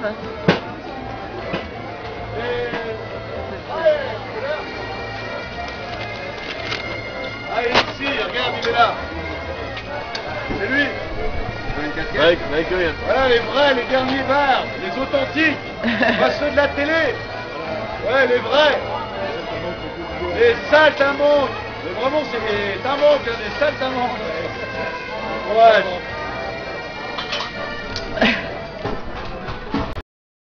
Sam. Allez, ici, regarde, il est là. C'est lui. Voilà les vrais, les derniers bars, les authentiques, pas ceux de la télé. Ouais, les vrais. Les saltimbanques. Mais vraiment, c'est des timbanques, des saltimbanques. Ouais.